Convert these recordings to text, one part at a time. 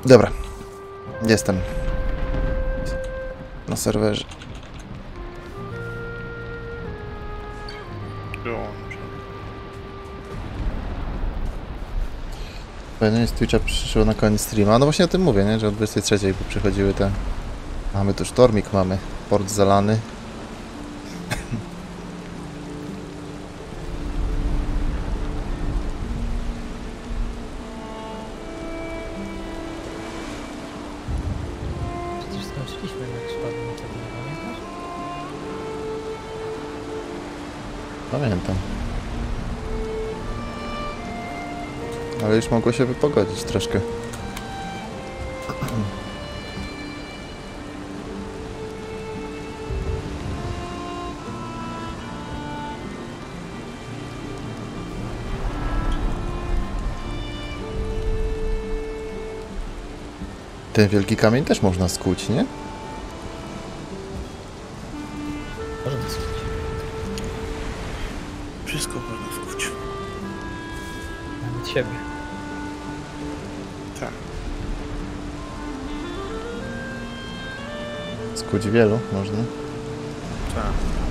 Dobra. Jestem. Na serwerze. Pewnie z Twitcha przyszło na koniec streama. No właśnie o tym mówię, nie? Że o 23 by przychodziły te... Mamy tu sztormik, mamy port zalany. Przecież skończyliśmy jak szpadłem tego, nie pamiętasz? Pamiętam. Ale już mogło się wypogodzić troszkę. Ten wielki kamień też można skuć, nie? Może to skuć. Wszystko można skuć. Nawet siebie. Tak. Skuć wielu można. Tak.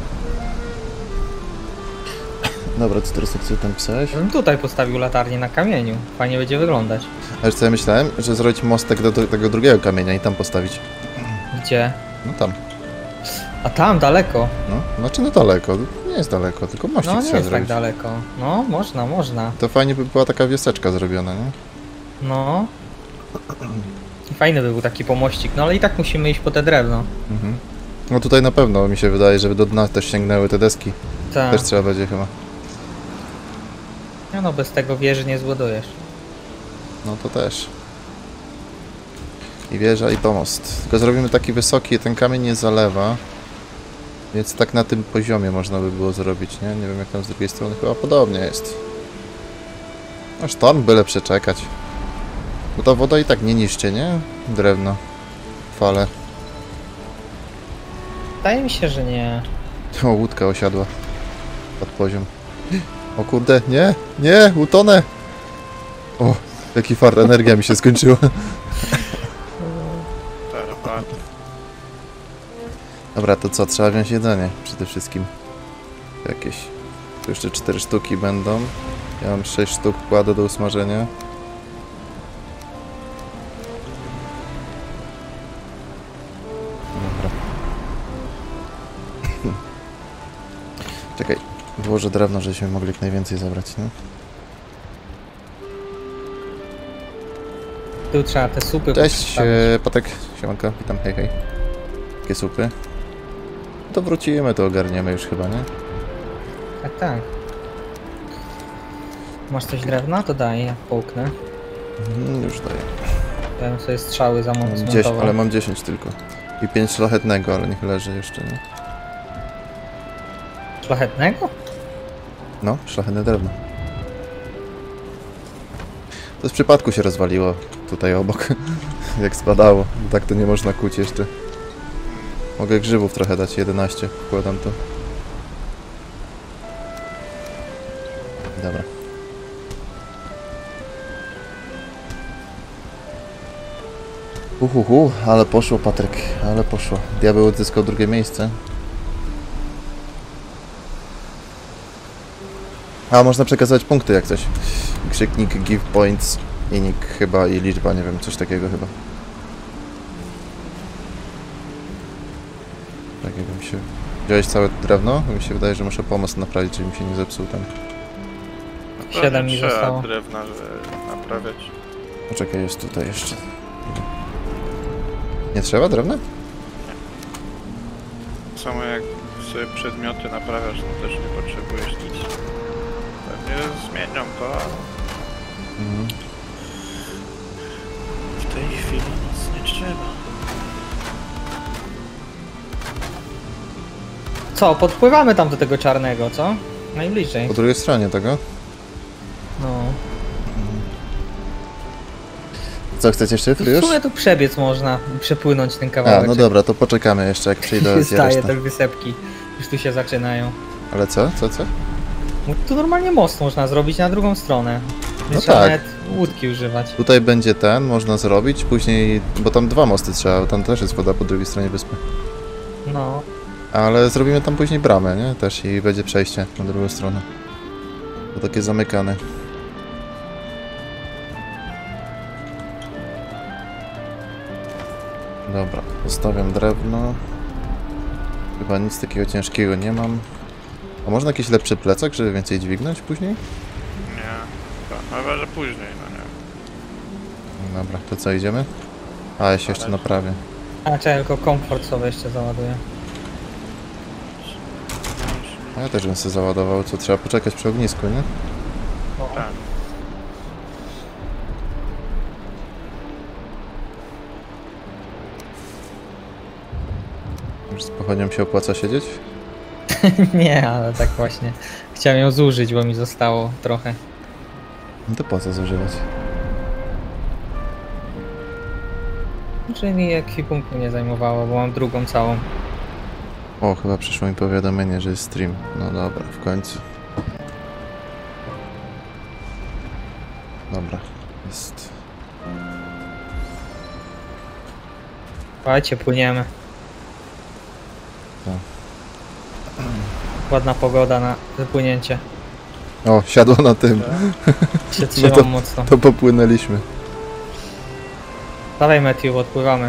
Dobra, co teraz co tam pisałeś? Ja bym tutaj postawił latarnię na kamieniu. Fajnie będzie wyglądać. A wiesz co ja myślałem? Że zrobić mostek do tego drugiego kamienia i tam postawić. Gdzie? No tam. A tam, daleko. No, znaczy no daleko. Nie jest daleko, tylko mościk No nie trzeba jest tak zrobić. daleko. No, można, można. To fajnie by była taka wioseczka zrobiona, nie? No. Fajny by był taki pomościk, no ale i tak musimy iść po te drewno. Mhm. No tutaj na pewno mi się wydaje, żeby do dna też sięgnęły te deski. Tak. Też trzeba będzie chyba. No, bez tego wieży nie zbudujesz. No to też. I wieża i pomost. Tylko zrobimy taki wysoki, ten kamień nie zalewa. Więc tak na tym poziomie można by było zrobić, nie? Nie wiem jak tam z drugiej strony, chyba podobnie jest. No sztorm byle przeczekać. Bo ta woda i tak nie niszczy, nie? Drewno. Fale. Wydaje mi się, że nie. O, łódka osiadła. Pod poziom. O kurde, nie! Nie! Utonę! O, jaki fart, energia mi się skończyła. Tarapat. Dobra, to co? Trzeba wziąć jedzenie przede wszystkim. Jakieś. Tu jeszcze 4 sztuki będą. Ja mam 6 sztuk, kładę do usmażenia. Dobra. Czekaj, włożę drewno, żebyśmy mogli jak najwięcej zabrać, nie? Tu trzeba te supy Cześć, postawić. Patek. Siemanko, witam, hej, hej. Jakie supy? To wrócimy, to ogarniemy już chyba, nie? Tak, tak. Masz coś drewna? To daj, ja połknę. Już daję. Ja bym sobie strzały Mam 10, zmontował. ale mam 10 tylko. I 5 szlachetnego, ale niech leży jeszcze, nie? Szlachetnego? No, szlachetne drewno. To z przypadku się rozwaliło tutaj obok, jak spadało. Tak to nie można kuć jeszcze. Mogę grzybów trochę dać, 11. Wkładam to. Dobra. Ale poszło, Patryk, ale poszło. Diabeł odzyskał drugie miejsce. A, można przekazywać punkty jak coś. Krzyknik, give points i nick chyba i liczba, nie wiem, coś takiego chyba. Tak jakbym się... Wziąłeś całe drewno? Mi się wydaje, że muszę pomost naprawić, żeby mi się nie zepsuł tam. 7 mi Trzeba zostało. drewna naprawiać. Poczekaj, jest tutaj jeszcze. Nie trzeba drewna? Samo jak sobie przedmioty naprawiasz, to też nie potrzebujesz nic. Pewnie zmienią to, ale Mhm. w tej chwili nic nie trzeba. Co, podpływamy tam do tego czarnego, co? Najbliżej. Po drugiej stronie tego. No. Co, chcecie jeszcze Tu w już? sumie tu przebiec można, przepłynąć ten A, kawałek. no dobra, to poczekamy jeszcze, jak przyjdę z Staje resztę. te wysepki. Już tu się zaczynają. Ale co? Co? Tu normalnie most można zrobić na drugą stronę. No Trzeba tak. nawet łódki używać. Tutaj będzie ten, można zrobić, później, bo tam 2 mosty trzeba, bo tam też jest woda po drugiej stronie wyspy. No. Ale zrobimy tam później bramę, nie? Też i będzie przejście na drugą stronę. To takie zamykane. Dobra, zostawiam drewno. Chyba nic takiego ciężkiego nie mam. A można jakiś lepszy plecak, żeby więcej dźwignąć później? Nie. Chyba, że później, no nie. Dobra, to co, idziemy? A, ja się jeszcze naprawię. A czekaj, tylko komfort sobie jeszcze załaduję. A ja też bym sobie załadował, co trzeba poczekać przy ognisku, nie? O, Tak. Już z pochodnią się opłaca siedzieć? nie, ale tak właśnie. Chciałem ją zużyć, bo mi zostało trochę. No to po co zużywać? Czy mi ekwipunku nie zajmowało, bo mam drugą całą. O, chyba przyszło mi powiadomienie, że jest stream. No dobra, w końcu. Dobra, jest. Słuchajcie, płyniemy. Tak. Ładna pogoda na wypłynięcie. O, siadło na tym. Się trzymam to- mocno. To popłynęliśmy. Dawaj Matthew, odpływamy.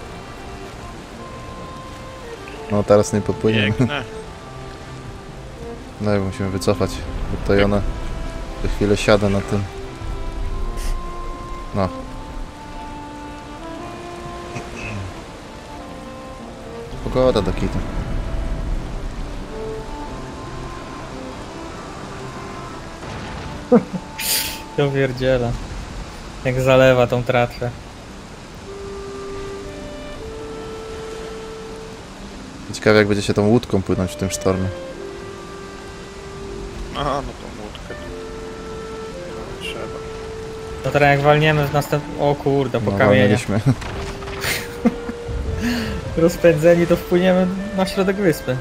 No teraz nie popłyniemy. Biegnę. No i musimy wycofać. Bo tutaj ona za chwilę siada na tym. No. Pogoda do kita. To pierdziela. Jak zalewa tą tratwę. Ciekawe jak będzie się tą łódką płynąć w tym sztormie. Aha, no tą łódkę. No, trzeba. No teraz jak walniemy w następnym... O kurde, po No, kamieniu. walnęliśmy. Rozpędzeni to wpłyniemy na środek wyspy.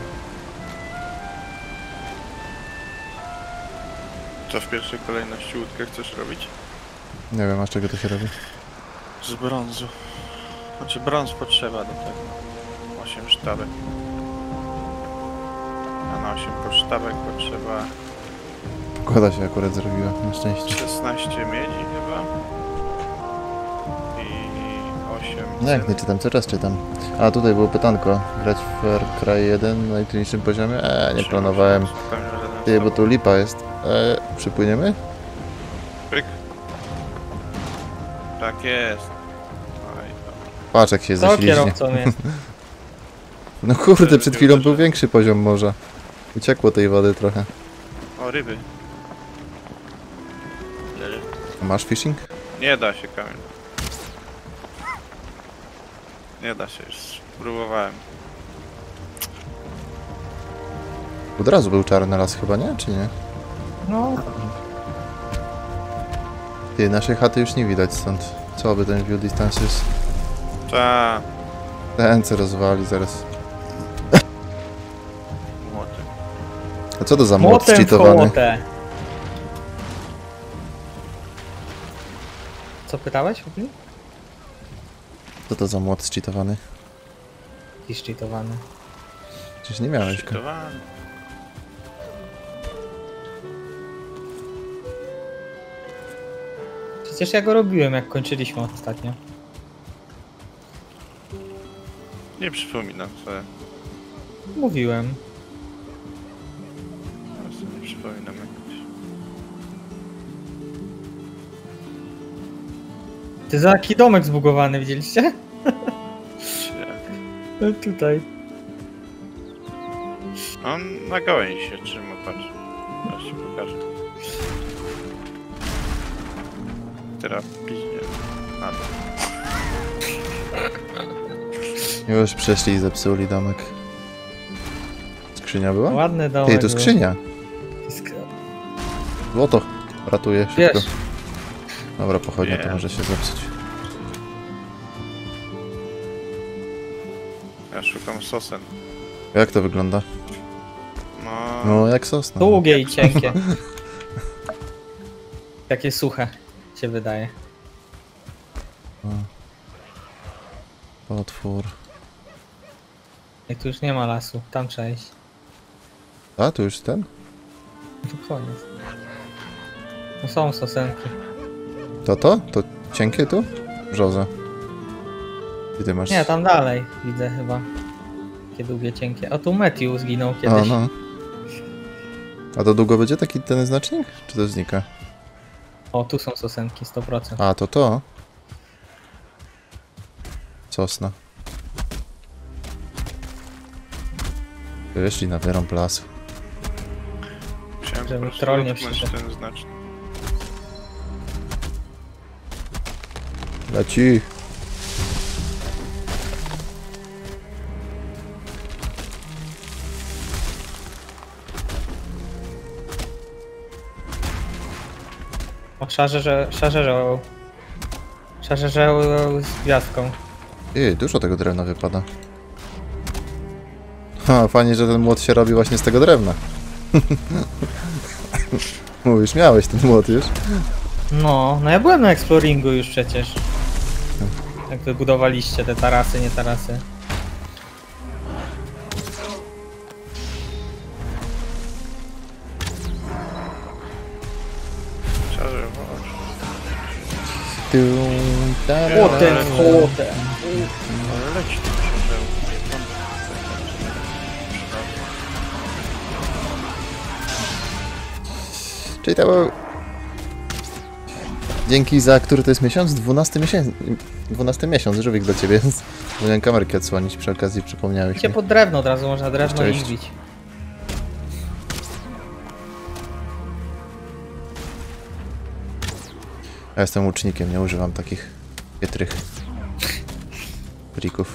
Co w pierwszej kolejności łódkę chcesz robić? Nie wiem, a z czego to się robi. Z brązu. Znaczy brąz potrzeba do tego. 8 sztabek. A na 8 sztabek potrzeba Pogoda się akurat zrobiła, na szczęście. 16 miedzi chyba. I 8 No jak nie czytam, cały czas czytam. A tutaj było pytanko. Grać w Far Cry 1 na najtrudniejszym poziomie? Nie planowałem. Ty, bo tu lipa jest. Przypłyniemy? Pyk. Tak jest. Oj, Patrz jak się Co zaśliźnie. kierowcą jest? No kurde, przed chwilą był większy poziom morza. Uciekło tej wody trochę. o, ryby. A masz fishing? Nie da się, Kamil. Nie da się, już próbowałem. Od razu był czarny las chyba, nie? Czy nie? No, Ty, naszej chaty już nie widać stąd. Co by ten view distance jest? Ta Ten co rozwali zaraz. młoty. A co to za młot młotem w cheatowany? hołotę. Co pytałeś? Co to za młot cheatowany? Jakiś cheatowany. Przecież nie miałeś go. Szykowany. Przecież ja go robiłem, jak kończyliśmy ostatnio. Nie przypominam sobie. Mówiłem. Ja sobie nie przypominam jakoś. Ty za jaki domek zbugowany, widzieliście? Czy jak? No tutaj. On na gałęzi się trzyma, patrz. Teraz ci pokażę. Teraz piźnie. Na dół. Już przeszli i zepsuli domek. Skrzynia była? Ładny domek. Ty, tu był. skrzynia. Złoto. Ratuje szybko. Wiesz, Dobra, pochodnia to Wiem. może się zepsuć. Ja szukam sosen. Jak to wygląda? No, No, jak sosna. długie i cienkie. Takie suche się wydaje. Potwór. I tu już nie ma lasu, tam trzeba iść. A, tu już ten? Tu koniec. No są sosenki. To? To cienkie tu? Brzoza. I ty masz... Nie, tam dalej widzę chyba. Takie długie, cienkie. O, tu Matthew zginął A, kiedyś. no. A to długo będzie taki ten znacznik? Czy to znika? O, tu są sosenki, 100%. A, to. Sosna. Wyszli na wyrąb lasu. Musiałem po Żeby prostu troll nie dotknąć przyszedł. ten znacznik. Leci. O, szarżeżeł z gwiazdką. Dużo tego drewna wypada. Ha, fajnie, że ten młot się robi właśnie z tego drewna. Mówisz, miałeś ten młot już. No ja byłem na Exploringu już przecież. Jak wybudowaliście te tarasy, nie tarasy. Szarze, chodź. Potem. Ale leci tu szarzeł. Czyli to był... Dzięki za który to jest miesiąc? 12 miesiąc. 12 miesiąc, żywik dla ciebie. Miałem kamerkę odsłonić, przy okazji przypomniałeś Idźcie mi. pod drewno od razu, można drewno Cześć. i bić. Ja jestem łucznikiem, nie używam takich chytrych trików.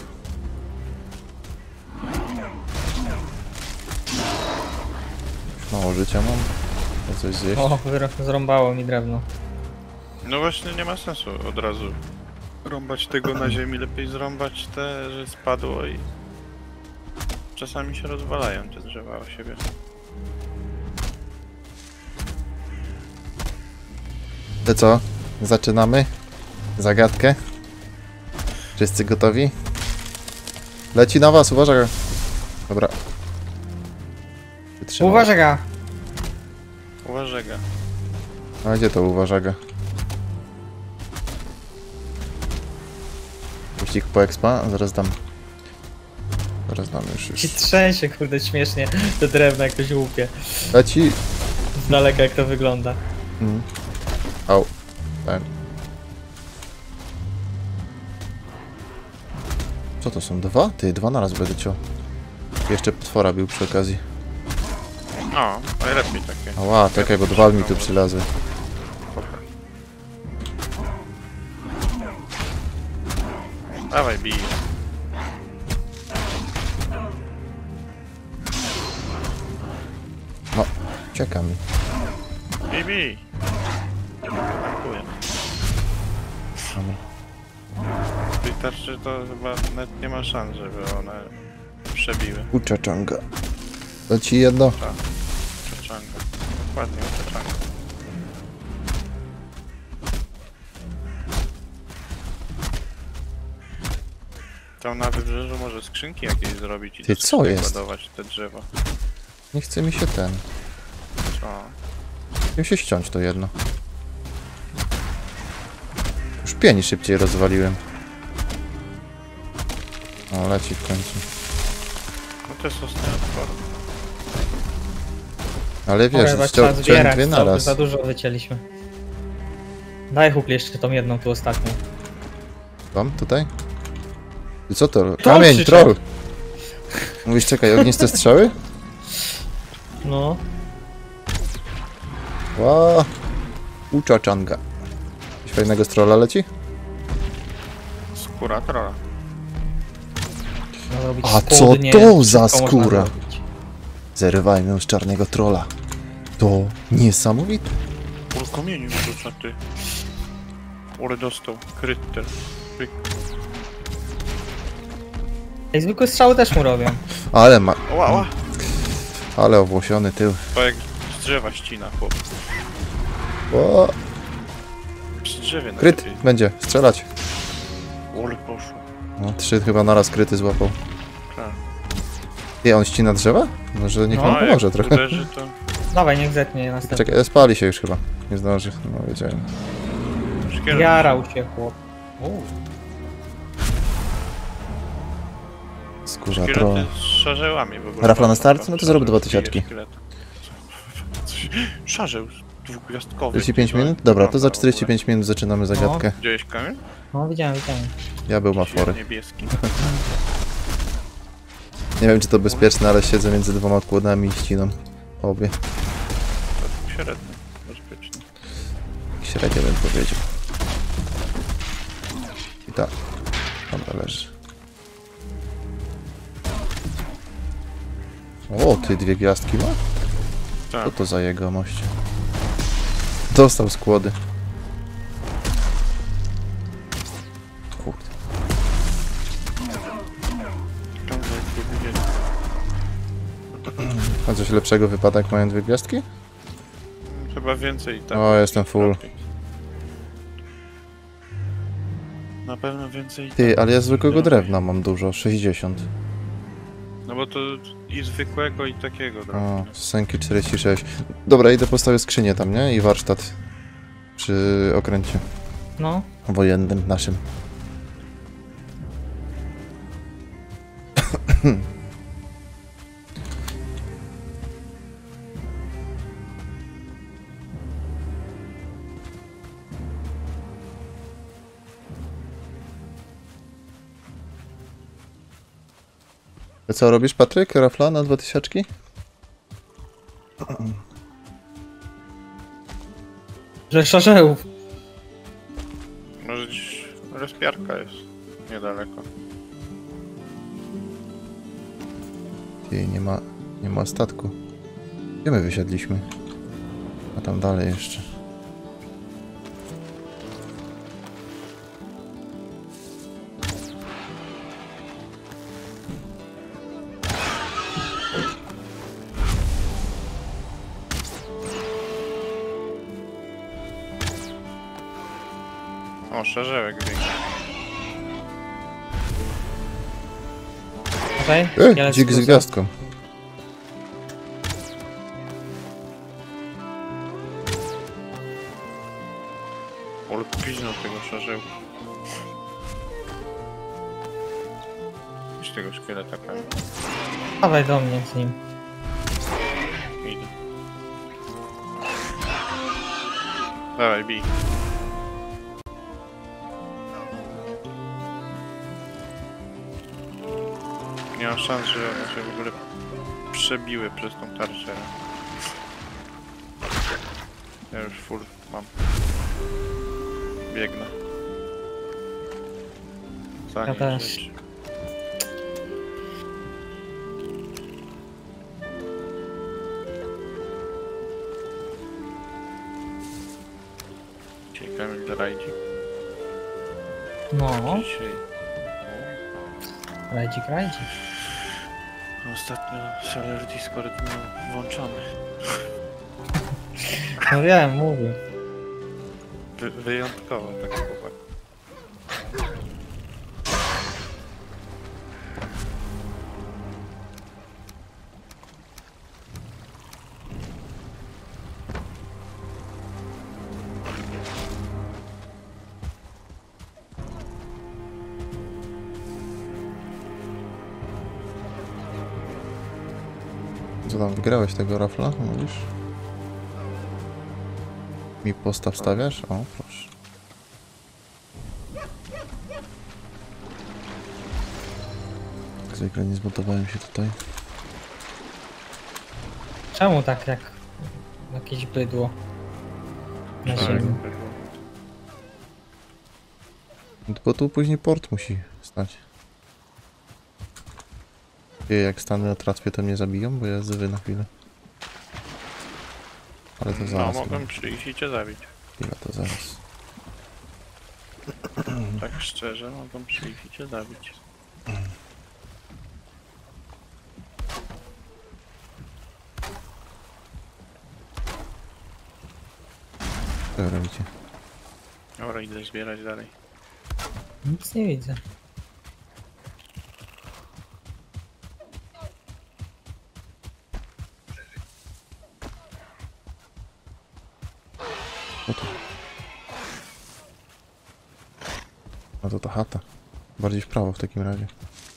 Mało życia mam. Chcę coś zjeść. O, zrąbało mi drewno. No właśnie nie ma sensu od razu rąbać tego na ziemi, lepiej zrąbać te, że spadło i czasami się rozwalają te drzewa o siebie. To co? Zaczynamy? Zagadkę? Wszyscy gotowi? Leci na was, uważaj. Dobra. Wytrzymał. Uważaj! Uważega. A gdzie to uważaga? Wyścig po expa? Zaraz dam. Zaraz dam już. Ci trzęsie, kurde, śmiesznie. Te drewno jak ktoś łupie. Leci. Z daleka jak to wygląda. Au. Ten. Co to są? Dwa? Ty, dwa naraz będę ciął. Jeszcze potwora bił przy okazji. No, najlepiej takie. Ała, czekaj, bo dwa mi tu przylazły. Dawaj, bij. No, czeka mi. Bij. Dziękuję. Tej tarczy to chyba nawet nie ma szans, żeby one przebiły. Uczaczanga. Leci jedno. Uczeczanga. Dokładnie, uczeczanga. Tam na wybrzeżu może skrzynki jakieś zrobić i Ty, do co skrzynek jest? ładować te drzewa. Nie chce mi się ten. Co? Chcę się ściąć to jedno. Już pieni szybciej rozwaliłem. O, leci w końcu. No to jest ostatni otwór. Ale wiesz, Chyba chciałem trzeba zbierać, dwie naraz. za dużo wycięliśmy. Daj Hukli jeszcze tą jedną tu ostatnią. Tam, tutaj? I co to? Kamień, przyszedł. troll! Mówisz, czekaj, ogniste strzały? No. Ła! Uczaczanga. Coś fajnego z trolla leci? Skóra trolla. Można zrobić A co spodnie, to za wszystko można skóra? zrobić. Zerywajmy ją z czarnego trolla. To niesamowite. Ur kamieniu rzuca ty. Ur dostał. Krytter. Ej, zwykłe strzały też mu robią. Ale ma... Ła. Ale owłosiony tył. To jak z drzewa ścina chłop. O, drzewie Kryt! najlepiej. Będzie, strzelać. Ole poszło. No, 3 chyba naraz kryty złapał. Tak. I on ścina drzewa? Może niech No, nam jak pomoże trochę. uderzy, to Dawaj, niech zetnie następny. Czekaj, spali się już chyba. Nie zdąży, no wiedziałem. szkielet. Jarał się chłop. Skórza troll. Szkielety z szarzełami w ogóle. Rafla na start? Tam No to zrób szarzeł 2000. bije szkielety. Szarzeł dwugwiazdkowy. 45 minut? Dobra, to za 45 minut zaczynamy zagadkę. Widziałeś kamień? No widziałem. Ja był mafory. Niebieski. Nie wiem czy to bezpieczne, ale siedzę między 2 kłodami i ściną. Obie. To średnio. Bezpiecznie. Średnio bym powiedział. I tak. Dobra, leży. O, ty 2 gwiazdki ma? Tak. Co to za jegomość? Dostał skłody. Kurde. Tam jak widzieli. A coś lepszego wypada jak mają 2 gwiazdki? Chyba więcej tam. O, jestem full. Na pewno więcej. Ty, ale ja zwykłego drewna mam dużo, 60. No bo to i zwykłego i takiego O, drewna. sęki 46. Dobra, idę postawię skrzynię tam, nie? I warsztat przy okręcie No. wojennym naszym. A co robisz, Patryk? Rafla na 2000? Że szarzełów. Może gdzieś rozpiarka jest niedaleko. Jej, nie ma statku. Gdzie my wysiedliśmy? A tam dalej jeszcze. O, szarzełek większy. Okej? Dzik z gwiazdką. Ale piźno tego szarzełka. Idź tego szkieleta pewnie. Dawaj do mnie z nim. Idę. Dawaj, bij. Nie ma szans, że one się w ogóle przebiły przez tą tarczę. Ja już full mam. Biegnę. Za Ja nim też. rzecz. Ciekawe ile rajdzi. No. Dzisiaj. Rajdzik. Ostatnio serwer Discord miał włączony. No wiem, mówię. Wyjątkowo tak chłopak. Co tam, wygrałeś tego rafla, mówisz? Mi postaw stawiasz? O, proszę. Jak zwykle nie zbudowałem się tutaj. Czemu tak jak jakieś bydło na ziemi? Bo tu później port musi stać. Jak stanę na tratwie, to mnie zabiją, bo ja zwy na chwilę. Ale to No, zaraz. mogłem przyjść i cię zabić. Chwila, to zaraz. Tak szczerze, mogłem przyjść i cię zabić. Co wy robicie? Dobra, idę zbierać dalej. Nic nie widzę. No to... No to ta chata. Bardziej w prawo w takim razie.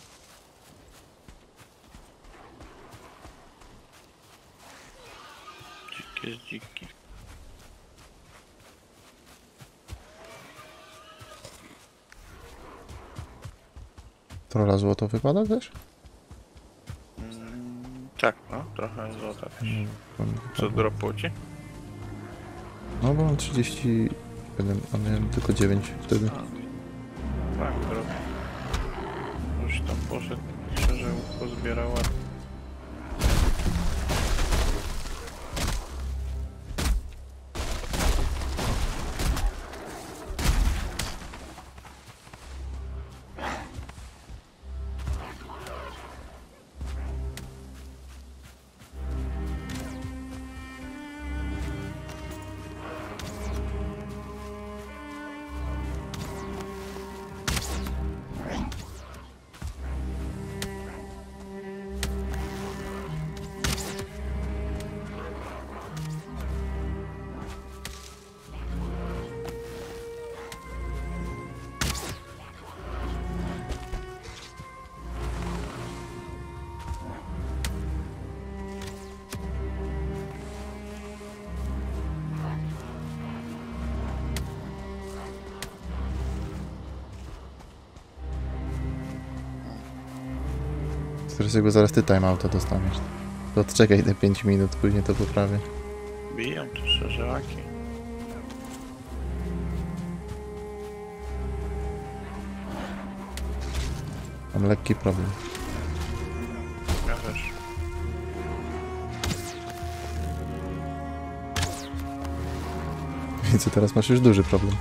Dziki jest dziki. Trolla złoto wypada też? Tak, no, trochę złota też. Co Co dropło ci? No bo mam 31, a miałem tylko 9 wtedy. Tak, drop. Już tam poszedł, szerzej pozbierał ładnie. Teraz jakby zaraz ty timeouta dostaniesz. To odczekaj te 5 minut, później to poprawię. Biją tu szerzewaki. Mam lekki problem. Ja też. Więc teraz masz już duży problem.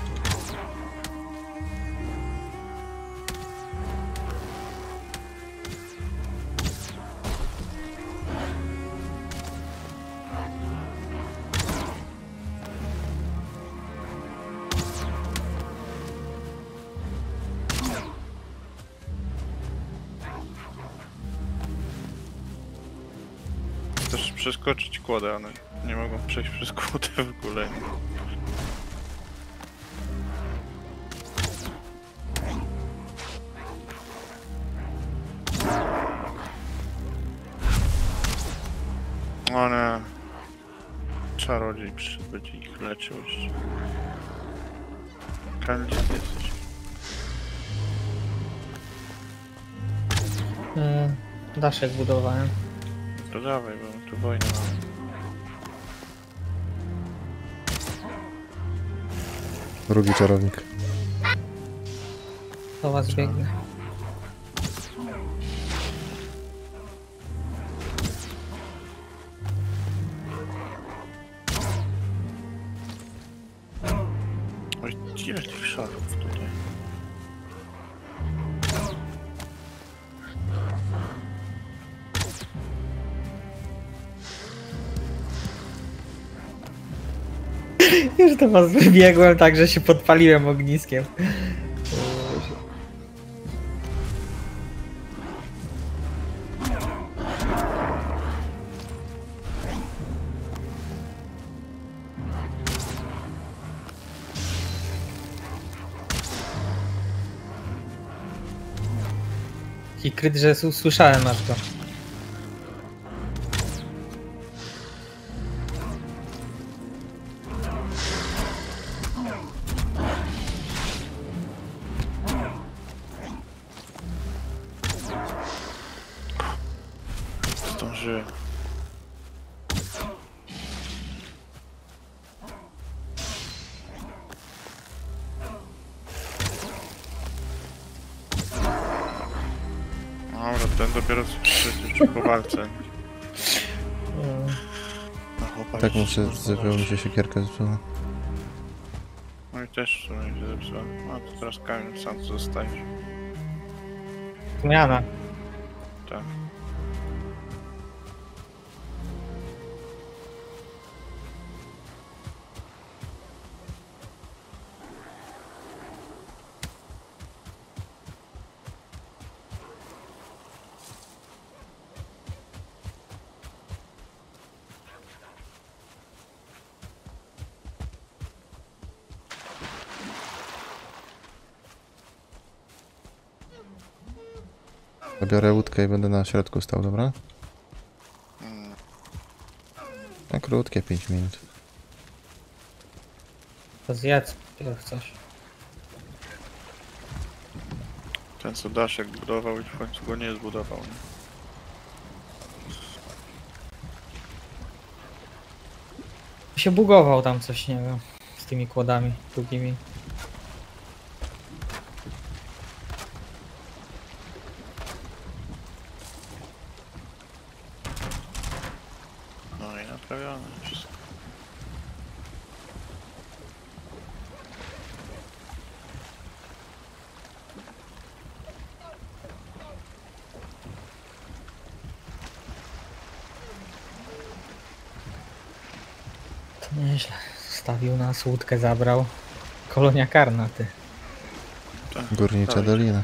Chcesz przeskoczyć kłodę, one nie mogą przejść przez kłodę w ogóle. One... Czarodziej przyszedł, będzie ich leczył jeszcze. Kamil, gdzie ty jesteś? Daszek budowałem. To dawaj, bo my tu wojnę mamy. Drugi czarownik. Do was biegnę. Oj, ile tych szarów tutaj? Już do was wybiegłem tak, że się podpaliłem ogniskiem. I kryt, że usłyszałem aż go. Zdążyłem. Dobra, ten dopiero co przyszedł po walce. No, chłopak Tak się muszę, można zepsuła mi zobaczyć. się siekierka zepsuła. No i też w sumie się zepsuła. No to teraz Kamil sam zostajesz. Zmiana. Tak. Zabiorę łódkę i będę na środku stał, dobra? Na krótkie 5 minut. To zjedz pierw coś. Ten co Daszek budował i w końcu go nie zbudował. Nie? Się bugował tam coś, nie wiem. Z tymi kładami długimi. No i naprawione wszystko. To nieźle. Stawił nas, łódkę zabrał. Kolonia karna, ty. Tak, Górnicza dawaj. dolina.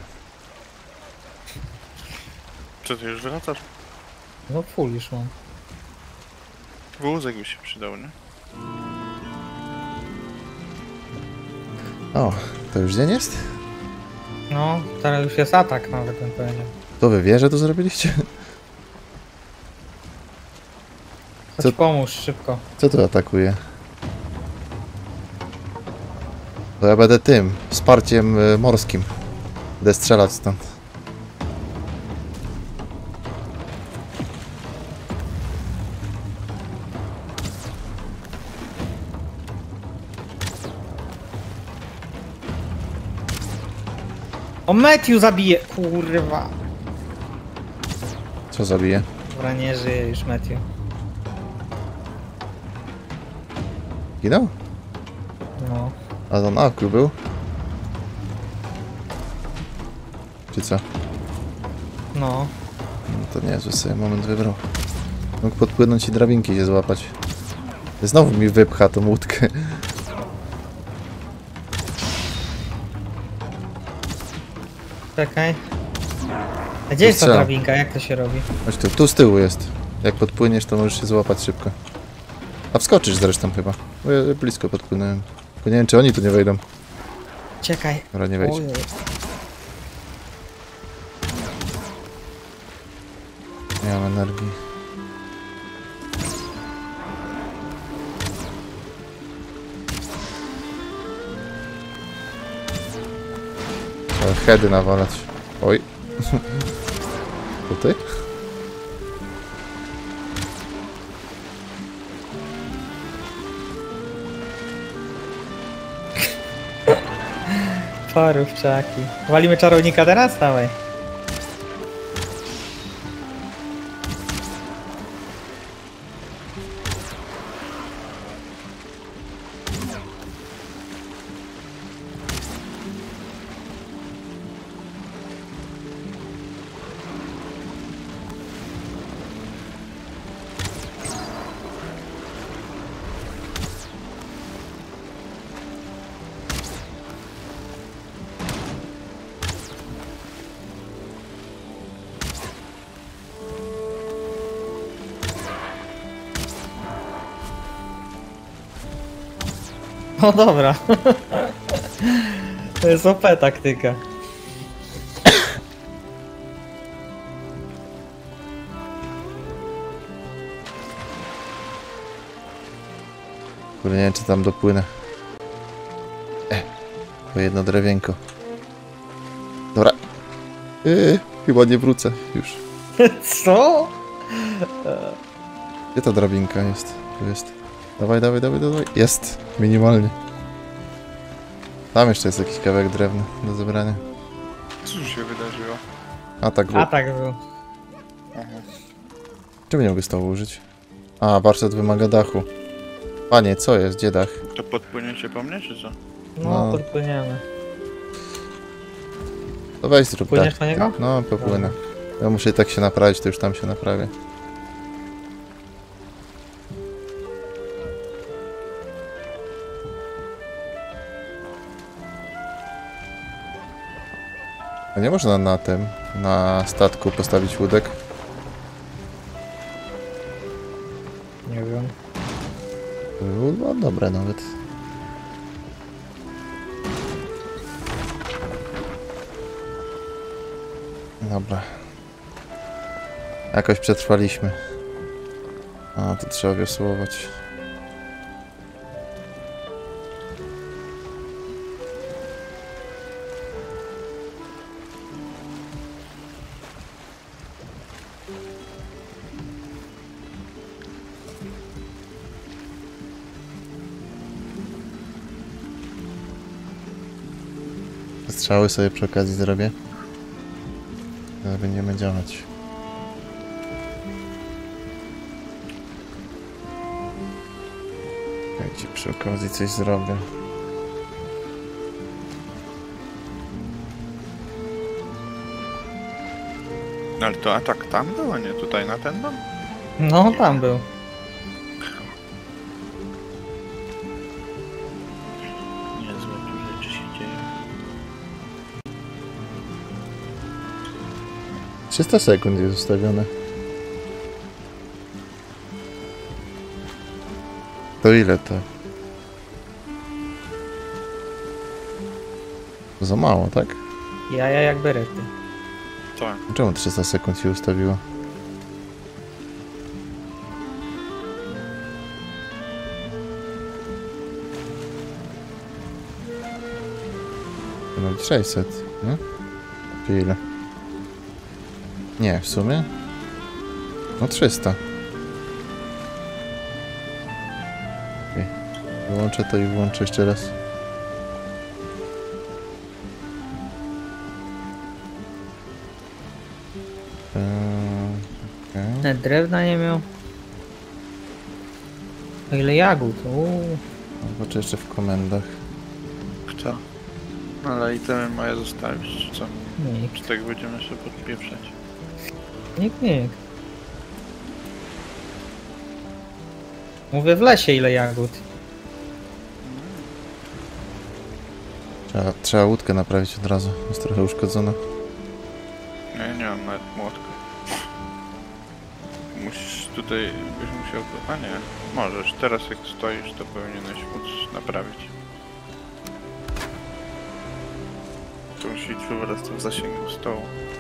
Co ty już wracasz? No full już mam. Wózek by się przydał, nie? O, to już dzień jest? No, teraz już jest atak nawet, bym powiedział. To wy wieże tu zrobiliście? Chodź Co- pomóż szybko. Co tu atakuje? To ja będę tym, wsparciem morskim. Będę strzelać stąd. O, Matthew zabije! Kurwa. Co zabije? Dobra, nie żyje już Matthew. Ginął? No. A on akru był? Czy co? No. No to niezły sobie moment wybrał. Mógł podpłynąć i drabinki się złapać. Znowu mi wypcha tą łódkę. Czekaj. A gdzie jest ta Co? drabinka? Jak to się robi? Chodź tu, tu z tyłu jest. Jak podpłyniesz, to możesz się złapać szybko. A wskoczysz zresztą chyba. Bo ja blisko podpłynąłem. Tylko nie wiem, czy oni tu nie wejdą. Czekaj. Dobra, nie wejdzie. Ojej. Nie mam energii. Trzeba heady nawalać. Oj. Tutaj? Parówczaki. Walimy czarownika teraz? Dawaj. No dobra. To jest OP taktyka. Kurde, nie wiem, czy tam dopłynę. To jedno drewienko. Dobra. Chyba nie wrócę już. Co? Gdzie ta drabinka jest? Tu jest. Dawaj, dawaj, dawaj, dawaj. Jest. Minimalnie. Tam jeszcze jest jakiś kawałek drewna do zebrania. Co tu się wydarzyło? A tak było. Atak był. Aha. Czemu nie mogę stołu użyć? A, warsztat wymaga dachu. Panie, co jest? Gdzie dach? To podpłyniecie po mnie, czy co? No, No. podpłyniemy. To weź zrób Płyniesz dach. po niego? No, popłynę. Ja muszę tak się naprawić, to już tam się naprawię. A nie można na tym, na statku postawić łódek? Nie wiem. To by było dobre nawet. Dobra. Jakoś przetrwaliśmy. A, to trzeba wiosłować. Strzały sobie przy okazji zrobię. Teraz będziemy działać. Ja ci przy okazji coś zrobię. Ale to atak tam był, a nie tutaj na ten dom? No, tam był. Niezłe tu rzeczy się dzieją. 300 sekund jest ustawione. To ile to? To za mało, tak? Jaja jak berety. Tak. Czemu 300 sekund się ustawiło? To ma być 600, nie? Czy ile? Nie, w sumie? No 300. Okay. Wyłączę to i włączę jeszcze raz. Okay. Net drewna nie miał. A ile jagód? Zobaczę jeszcze w komendach. Kto? Ale itemy moje zostawić, czy co? Nikt, Czy tak będziemy się podpieprzać? nikt. Mówię w lesie ile jagód. Trzeba łódkę naprawić od razu. Jest trochę uszkodzona. Nie mam nawet młotka. Musisz tutaj, byś musiał... A nie, możesz. Teraz jak stoisz, to powinieneś móc naprawić. To musi być po prostu w zasięgu stołu.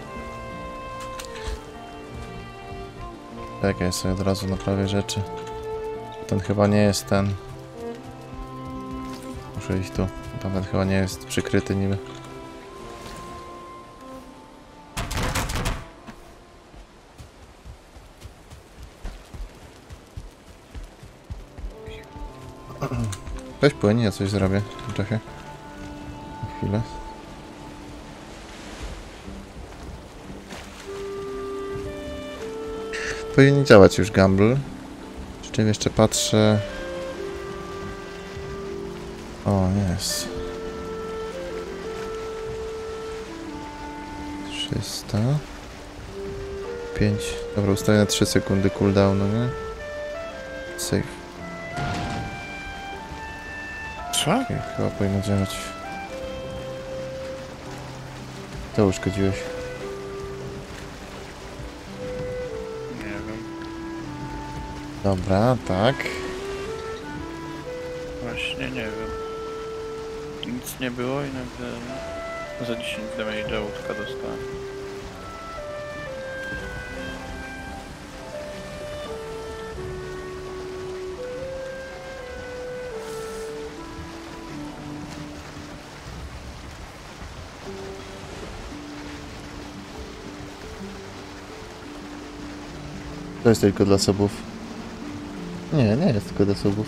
Tak, ja sobie od razu naprawię rzeczy. Ten chyba nie jest ten. Muszę iść tu. Tamten chyba nie jest przykryty niby. Weź płynie, ja coś zrobię. Czekaj. Chwilę. Powinien działać już Gamble. Przy czym jeszcze patrzę. O, jest. 300. 5. Dobra, ustawię na 3 sekundy cooldownu, nie? Save. Co? Okay, chyba powinno działać. To uszkodziłeś. Nie wiem. Dobra, tak. Właśnie nie wiem. Nic nie było i nagle za 10 damage'a łódka dostałem. To jest tylko dla subów. Nie, nie jest tylko dla subów.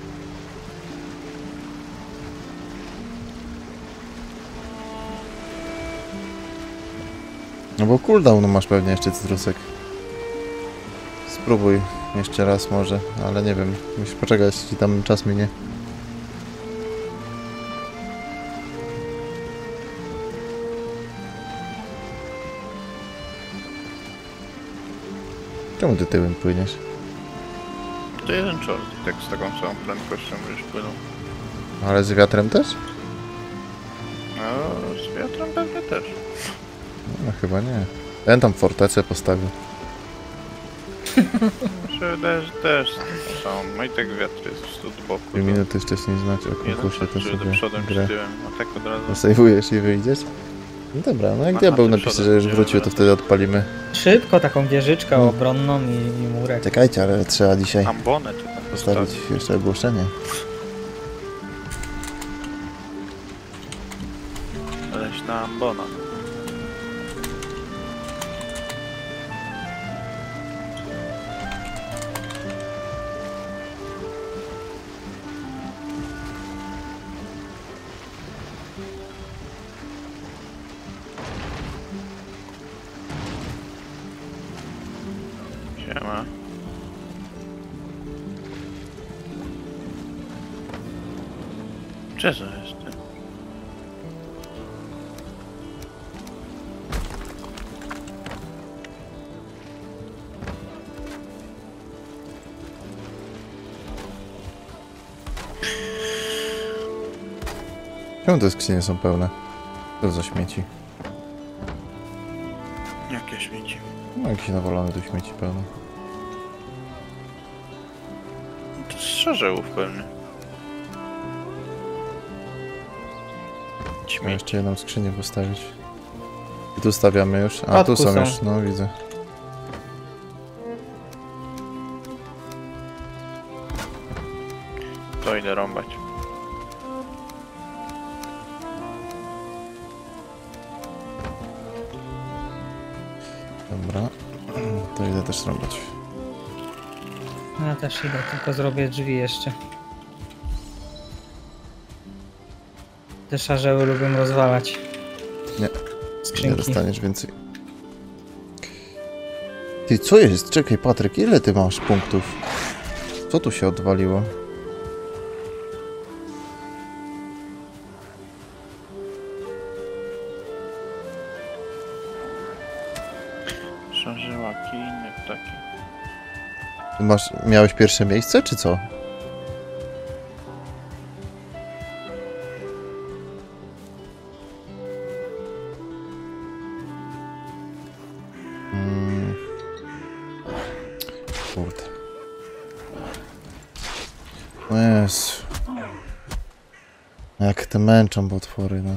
No bo cooldown masz pewnie jeszcze, Cytrusek. Spróbuj jeszcze raz może, ale nie wiem. Musisz poczekać, ci tam czas minie. Czemu ty tyłem płyniesz? To jeden czort, tak z taką samą prędkością będziesz płynął. Ale z wiatrem też? No, z wiatrem pewnie też. No chyba nie. Ten tam fortecę postawił. Mi się wydaje, że też są. No i tak wiatr jest od boku. 2 minuty wcześniej znać o Jeden konkursie, to czy do sobie przodem, grę czy tyłem. No tak od razu. zasejwujesz i wyjdziesz. No dobra, no jak Aha, diabeł do napisze, przodu że już idziemy wrócił, to teraz. wtedy odpalimy. Szybko, taką wieżyczkę obronną i murek. Czekajcie, ale trzeba dzisiaj Ambonę tu tam postawić postawić. jeszcze ogłoszenie. Leśna ambona. Siema. Gdzie to jest? Ty? Czemu te skrzynie są pełne? To za śmieci. Jakie śmieci? No jakieś nawalone tu śmieci pełne. To z szarzełów pewnie. Trzeba Śmieci. jeszcze jedną skrzynię postawić. I tu stawiamy już. A, Odku tu są są. już, no widzę. To idę rąbać. Dobra. To idę też rąbać. Ja też idę, tylko zrobię drzwi jeszcze. Te szarzeły lubią rozwalać. Nie. Nie Skrzynki. dostaniesz więcej. Ty, co jest? Czekaj, Patryk, ile ty masz punktów? Co tu się odwaliło? Szarzełaki i inne ptaki. Ty miałeś pierwsze miejsce, czy co? Kurde. No Jezu. Jak te męczą potwory, no.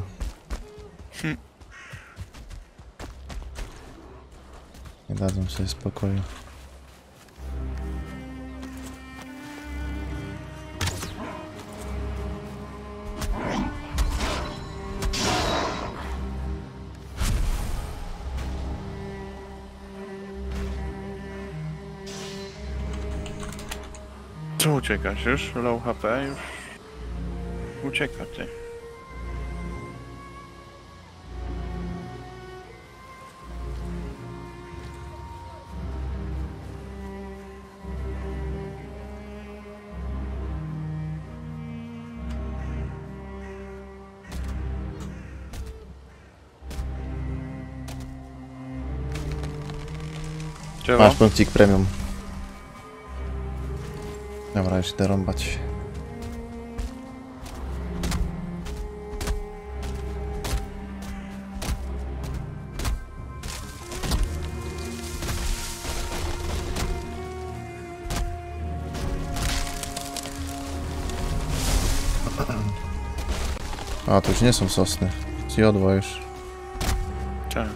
Nie dadzą sobie spokoju. Co uciekasz już? Low HP już? Ucieka ty. Czemu? Masz punkcik premium. Dobra, już idę rąbać. A, to już nie są sosny. Zjodła już. Czemu?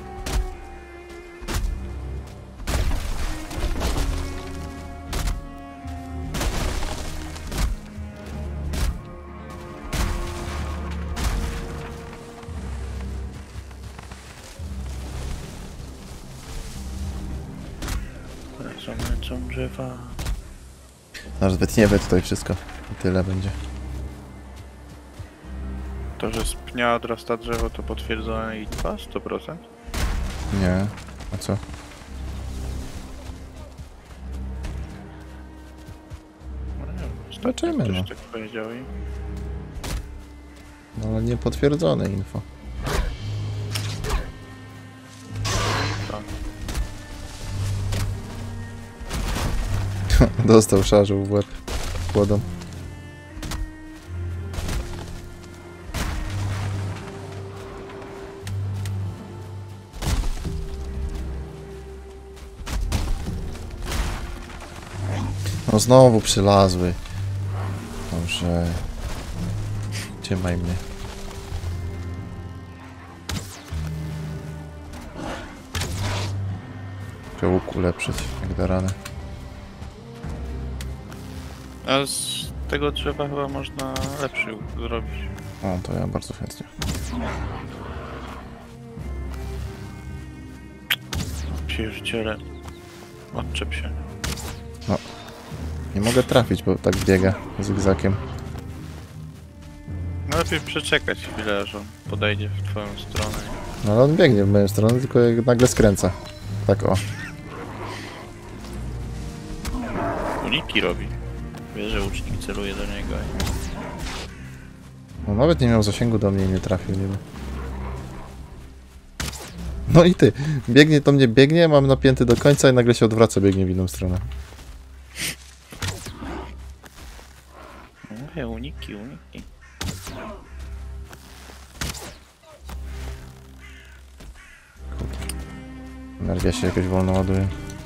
Lecą drzewa. Aż wytniemy tutaj wszystko. I tyle będzie. To, że z pnia odrasta drzewo, to potwierdzone i 100%? Nie. A co? No nie wiem, Zobaczymy, ktoś no. tak powiedział i... No ale nie potwierdzone info. Tak. Dostał szarżą w łeb. Kłodą. No znowu przylazły. Dobrze. Trzymaj mnie. troszkę łuk ulepszyć, jak da rany. A z tego drzewa chyba można lepszy łuk zrobić. O, to ja bardzo chętnie. Pierdziele. Odczep się. Nie mogę trafić, bo tak biega zygzakiem. No lepiej przeczekać chwilę, aż on podejdzie w twoją stronę. No ale on biegnie w moją stronę, tylko jak nagle skręca. Tak o. Uniki robi. Wie, że łucznik celuje do niego. No nawet nie miał zasięgu do mnie i nie trafił niby. No i ty, biegnie do mnie, biegnie, mam napięty do końca i nagle się odwraca, biegnie w inną stronę. Mówię, uniki. Energia się jakoś wolno ładuje.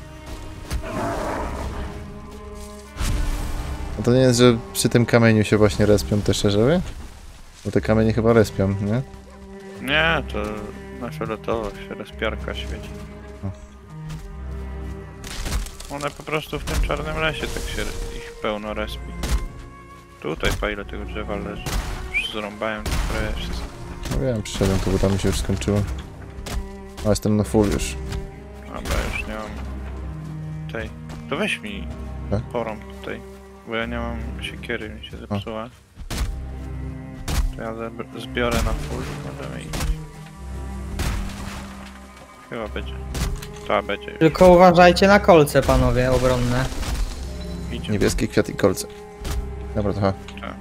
No to nie jest, że przy tym kamieniu się właśnie respią te szerzeły? Bo te kamienie chyba respią, nie? Nie, to na fioletowo się rozpiarka świeci. One po prostu w tym czarnym lesie tak się ich pełno respi. Tutaj pa ile tego drzewa leży. Już zrąbałem prawie wszystko. No wiem, przyszedłem tu, bo tam mi się już skończyło. A jestem na full już. Dobra, już nie mam tej. To weź mi Tak? porąb tutaj. Bo ja nie mam siekiery, mi się zepsuła. To ja zbiorę na full i możemy iść. Chyba będzie. Ta będzie już. Tylko uważajcie na kolce, panowie, obronne. Idzie. Niebieski kwiat i kolce. Dobra, to ha. Tak.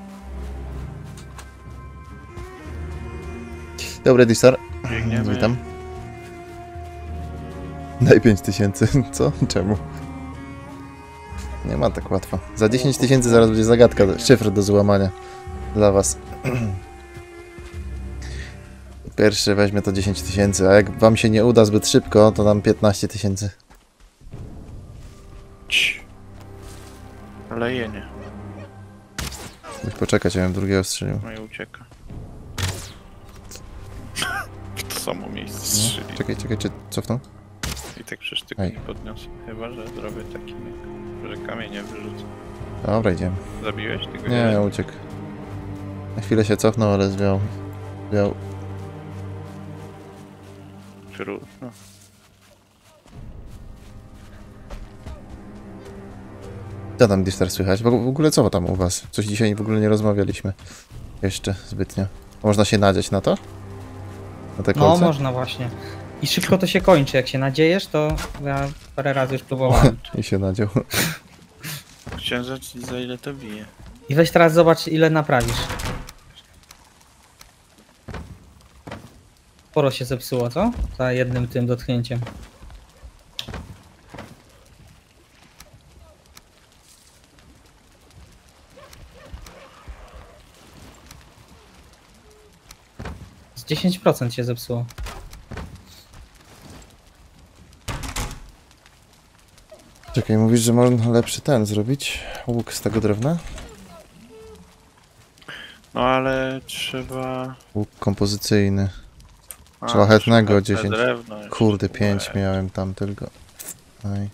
Dobry, Distar. Biegniemy. Witam. Daj 5000. Co? Czemu? Nie ma tak łatwo. Za 10 000 zaraz będzie zagadka, szyfr do złamania dla was. Pierwszy weźmie to 10 000, a jak wam się nie uda zbyt szybko, to dam 15 000. Cii. Lejenie. Muszę poczekać, ja bym drugiego strzelił. No i ucieka. W to samo miejsce No, strzeli. czekaj, czy cofnął? I tak przecież tylko Ej. nie podniosę. Chyba, że zrobię taki, że kamienie wyrzucę. Dobra, idziemy. Zabiłeś tego? Nie, uciekł. Na chwilę się cofnął, ale zwiał. No. Co tam, Distar, słychać? W ogóle co tam u was? Coś dzisiaj w ogóle nie rozmawialiśmy. Jeszcze zbytnio. Można się nadziać na to? Na te No, kolce? można właśnie. I szybko to się kończy, jak się nadziejesz, to ja parę razy już próbowałem. I się nadział. Chciałem zobaczyć, za ile to bije. I weź teraz zobacz, ile naprawisz. Sporo się zepsuło, co? Za jednym tym dotknięciem. Z 10% się zepsuło. Czekaj, mówisz, że można lepszy ten zrobić? Łuk z tego drewna? No ale trzeba... Łuk kompozycyjny. A, Szlachetnego trzeba te 10. drewno jeszcze. Kurde, 5 miałem tam tylko. Oj.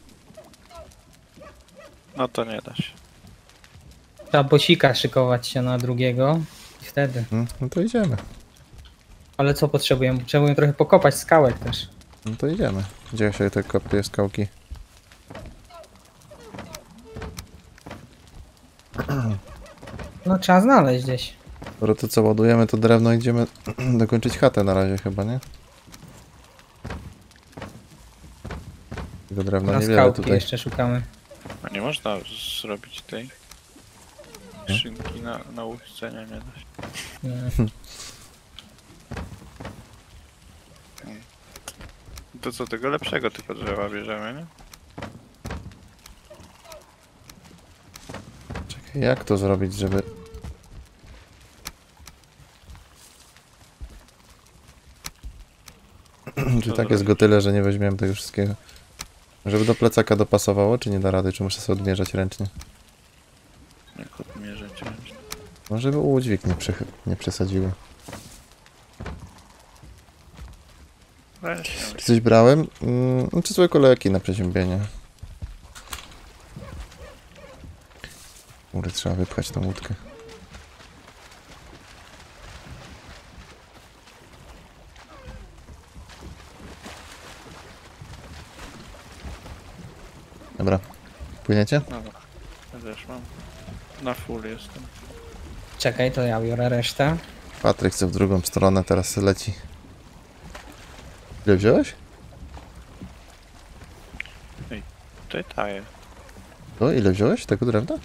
No to nie da się. Trzeba bosika szykować się na drugiego. I wtedy. No to idziemy. Ale co potrzebujemy? Potrzebujemy trochę pokopać skałek też. No to idziemy. Gdzie się te kopie skałki? No trzeba znaleźć gdzieś. Skoro to co, ładujemy to drewno, idziemy dokończyć chatę na razie chyba, nie? Tego drewna Na niewiele skałki tutaj. jeszcze szukamy. A nie można zrobić tej skrzynki na łóżce, nie da się. Nie. To co, tego lepszego tylko drzewa bierzemy, nie? Czekaj, jak to zrobić, żeby... Czy tak jest go tyle, że nie weźmiemy tego wszystkiego? Żeby do plecaka dopasowało, czy nie da rady? Czy muszę sobie odmierzać ręcznie? Jak odmierzać ręcznie. No żeby udźwig nie przesadziły. Ręcznie. Czy coś brałem? Czy zwykłe leki na przeziębienie. Kurde, trzeba wypchać tą łódkę. Dobra. Płyniecie? Dobra. Ja też mam. Na full jestem. Czekaj, to ja biorę resztę. Patryk chce w drugą stronę, teraz leci. Ile wziąłeś? Tutaj taje. To ile wziąłeś tego drewna?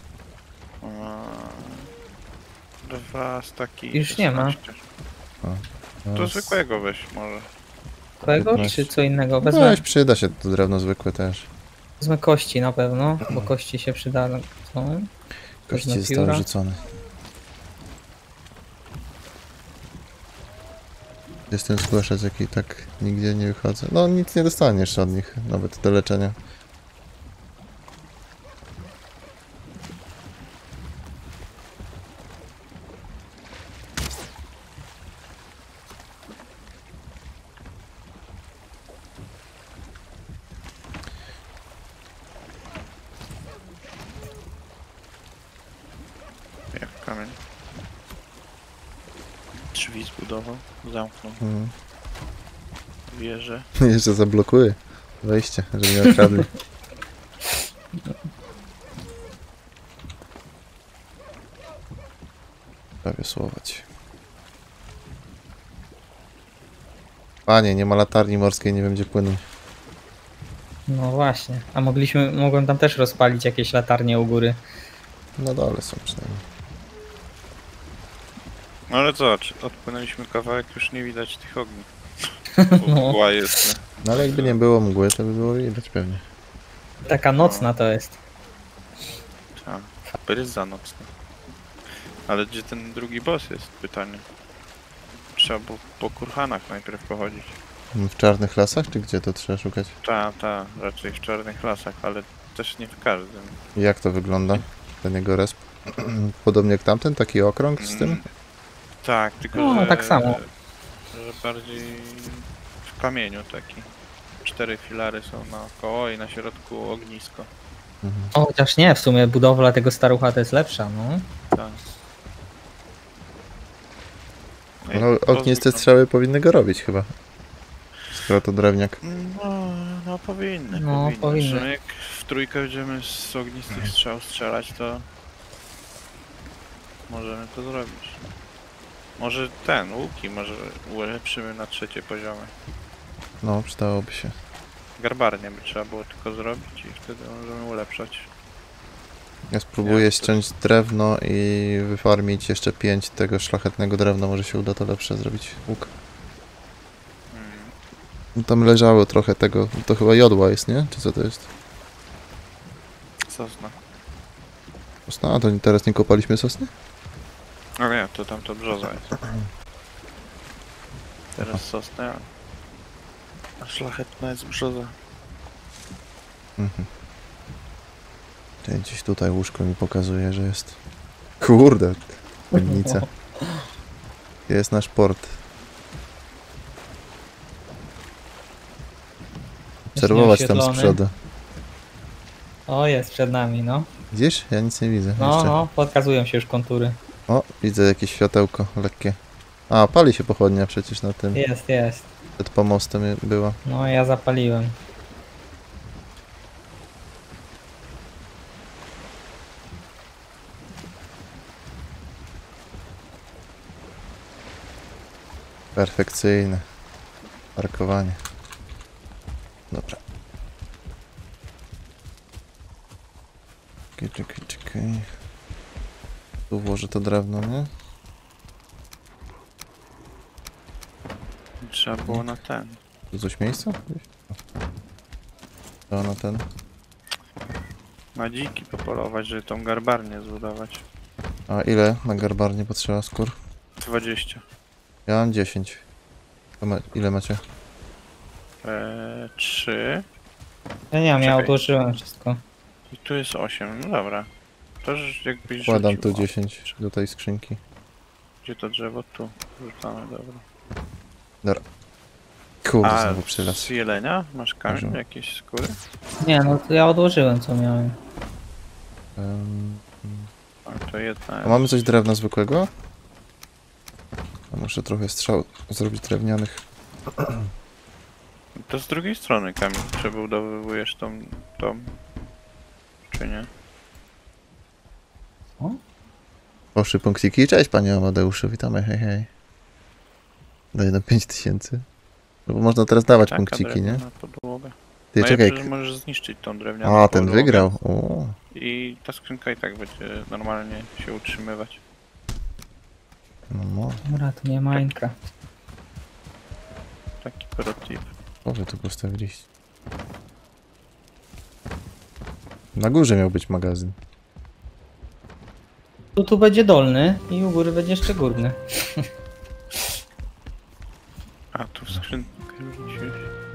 2 staki. Już nie ma. 16. To Raz. zwykłego weź może. Kolego, 15. czy co innego? Wezmę, Weź, przyda się to drewno zwykłe też. wezmę kości na pewno, bo kości się przydają. Kości Wezmę zostały pióra. rzucone. Jest ten zgłaszać, jaki tak nigdzie nie wychodzę. No nic nie dostaniesz od nich, nawet do leczenia. Jak kamień. Drzwi zbudował. Zamknął Mhm. wieżę. Jeszcze zablokuje wejście, żeby nie okradli. Prawie słować. Panie, nie ma latarni morskiej, nie wiem gdzie płynąć. No właśnie. A mogłem tam też rozpalić jakieś latarnie u góry. Na dole są przynajmniej. No ale zobacz, odpłynęliśmy kawałek, już nie widać tych ogni. No. Mgła jest, nie? No ale jakby nie było mgły, to by było widać pewnie. Taka nocna to jest. Tak, bryza nocna. Ale gdzie ten drugi boss jest? Pytanie. Trzeba było po kurhanach najpierw pochodzić. W czarnych lasach, czy gdzie to trzeba szukać? Ta, raczej w czarnych lasach, ale też nie w każdym. I jak to wygląda? Ten jego resp? Podobnie jak tamten, taki okrąg z tym? Tak, tylko No, że, tak samo. że bardziej w kamieniu taki. 4 filary są naokoło i na środku ognisko. Mhm. O, chociaż nie, w sumie budowla tego starucha to jest lepsza, no. Tak. No, ogniste strzały powinny go robić chyba. Skoro to drewniak. No powinny. No, powinny. Że jak w trójkę będziemy z ognistych strzał strzelać, to możemy to zrobić. Może łuki może ulepszymy na 3 poziomy. No, przydałoby się. Garbarnie by trzeba było tylko zrobić i wtedy możemy ulepszać. Ja spróbuję Ja ściąć drewno i wyfarmić jeszcze 5 tego szlachetnego drewna. Może się uda to lepsze zrobić. Łuk. No, tam leżało trochę tego. To chyba jodła jest, nie? Czy co to jest? Sosna. Sosna? A to teraz nie kopaliśmy sosny? No nie, to tam to brzoza jest. Teraz sosna, a szlachetna jest brzoza. Mhm. Czyli gdzieś tutaj łóżko mi pokazuje, że jest. Kurde, piwnica. Jest nasz port. Obserwować tam z nieoświetlony. przodu. O, jest przed nami, no. Widzisz? Ja nic nie widzę. No, jeszcze. no, podkazują się już kontury. O, widzę jakieś światełko lekkie. A, pali się pochodnia przecież na tym. Jest. Przed pomostem była. No, ja zapaliłem. Perfekcyjne. Parkowanie. Dobra. Czekaj. Tu włożę to drewno, nie? Trzeba było na ten. Tu coś miejsca? To na ten. Na dziki popolować, żeby tą garbarnię zbudować. A ile na garbarnie potrzeba skór? 20. Ja mam 10. Ile macie? 3. Ja nie wiem, ja Czekaj. odłożyłem wszystko. I tu jest 8. No dobra. To już jakbyś Wkładam rzucił. tu 10 do tej skrzynki. Gdzie to drzewo? Tu. Rzucamy, dobra. Kurde, A znowu przylas. z jelenia? Masz kamień, Może. jakieś skóry? Nie, no to ja odłożyłem co miałem. A to jedna A mamy coś drewna zwykłego? A muszę trochę strzał zrobić drewnianych. To z drugiej strony, Kamil. Przebudowywujesz tą... Czy nie? Poszły punktiki. Cześć panie Amadeuszu, witamy, hej hej. Daję na 5000. No bo można teraz dawać punkciki, nie? Na podłogę. Ty, No czekaj. że możesz zniszczyć tą drewnianą A, ten podłogę wygrał. O, I ta skrzynka i tak będzie normalnie się utrzymywać. no, Dobra, to nie Minecraft. Taki protip. po wy tu postawiliście. Na górze miał być magazyn. Tu będzie dolny i u góry będzie jeszcze górny. A, tu w skrzynkę wrzuciłeś.